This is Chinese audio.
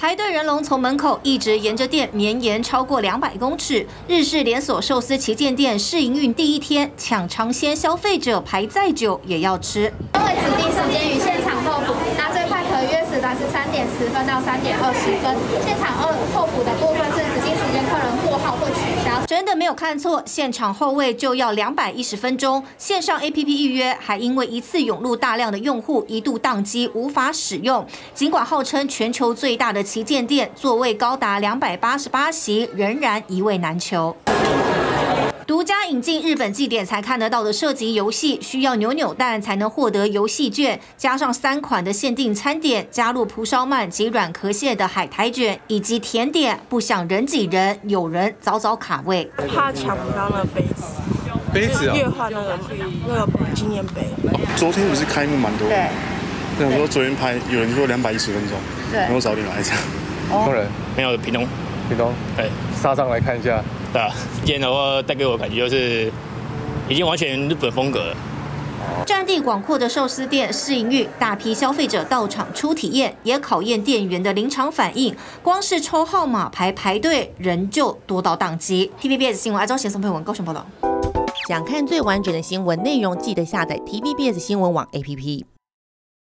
排队人龙从门口一直沿着店绵延超过200公尺。日式连锁寿司旗舰店试营运第1天，抢尝鲜消费者排再久也要吃。 因为指定时间与现场候补，那最快可约时段是3点10分到3点20分。现场候补的部分是指定时间客人过号或取消。 真的没有看错，现场候位就要210分钟。线上 APP 预约还因为一次涌入大量的用户，一度宕机无法使用。尽管号称全球最大的旗舰店，座位高达288席，仍然一位难求。独家引进日本祭典才看得到的射击游戏，需要扭扭蛋才能获得游戏券，加上3款的限定餐点，加入蒲烧鳗及软壳蟹的海苔卷，以及甜点。不想人挤人，有人早早卡位， 怕抢不到那个杯子。 杯子啊， 月换那个纪念碑。 昨天不是开幕蛮多的， 对。 那我说昨天拍，有人说210分钟， 对， 然后早点来这样。 工人没有屏东， 对，杀上来看一下。 对啊，今天的话带给我的感觉就是已经完全日本风格了。 占地广阔的寿司店试营运，大批消费者到场初体验，也考验店员的临场反应。光是抽号码牌排队，人就多到宕机。TVBS 新闻，阿昭贤、宋佩文高雄报道。 想看最完整的新闻内容，记得下载 TVBS 新闻网 APP。